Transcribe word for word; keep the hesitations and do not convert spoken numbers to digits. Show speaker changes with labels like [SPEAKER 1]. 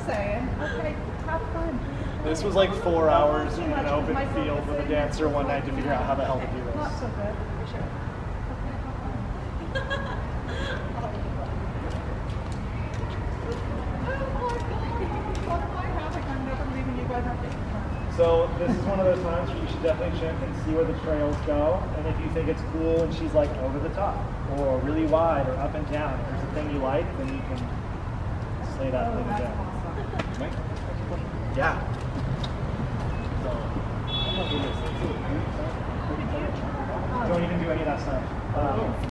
[SPEAKER 1] just saying. Okay, have fun.
[SPEAKER 2] This was like four hours in an open field with a dancer one night to figure out how the hell to do this.
[SPEAKER 1] Not so good. Sure.
[SPEAKER 2] So this is one of those times where you should definitely check and see where the trails go, and if you think it's cool and she's like over the top, or really wide, or up and down, if there's a thing you like, then you can slay that thing down. Right? Yeah. Don't even do any of that stuff. Um,